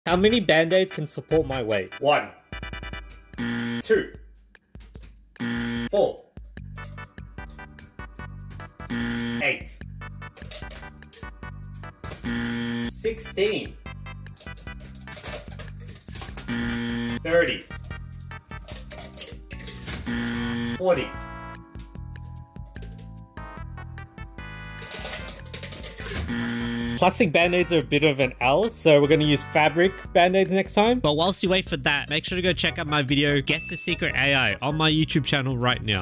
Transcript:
How many Band-Aids can support my weight? 1, 2, 4, 8, 16, 30, 40. Plastic Band-Aids are a bit of an L, so we're going to use fabric Band-Aids next time. But whilst you wait for that, make sure to go check out my video, Guess the Secret AI, on my YouTube channel right now.